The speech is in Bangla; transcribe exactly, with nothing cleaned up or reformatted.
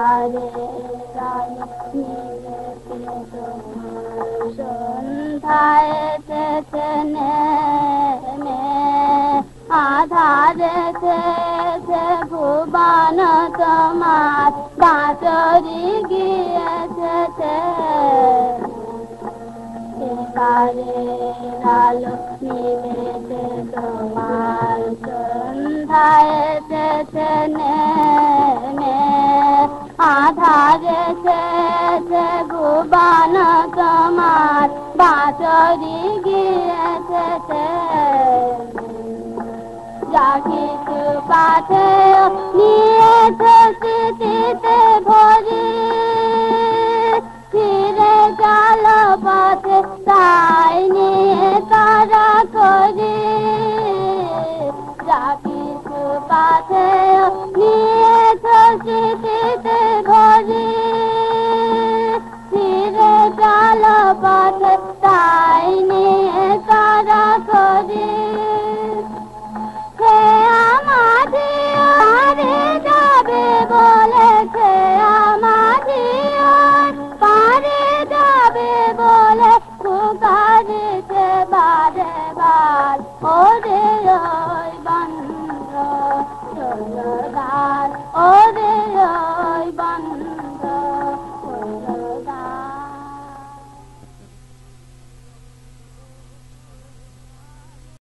তারে আলো নিভেছে তোমার সন্ধ্যায় এসেছে নেমে আধারে এসেছে ভুবন তোমার বাঁশরি গিয়েছে তারে আলো নিভেছে তোমার সন্ধ্যায় এসেছে নেমে আধারে এসেছে ভুবন তোমার বাঁশরি গিয়েছে যা কিছু পাথে নিয়েছে স্মৃতিতে ভরি ফিরে গেল পথে তাই নিয়ে তারা করি যা কিছু পাথে নিয়েছে স্মৃতিতে ভরি ফিরে গেল পথে তাই